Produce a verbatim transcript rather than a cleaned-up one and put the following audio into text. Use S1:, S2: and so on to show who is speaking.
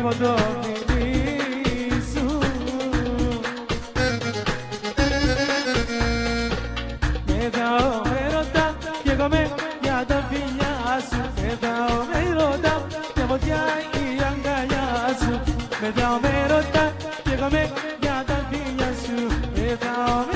S1: από το φιλί σου. Πετάω με ρωτά κι εγώ με για τα φιλιά σου. Πετάω με ρωτά και φωτιά η αγκαλιά σου. Πετάω με ρωτά κι εγώ με για τα φιλιά σου. Πετάω με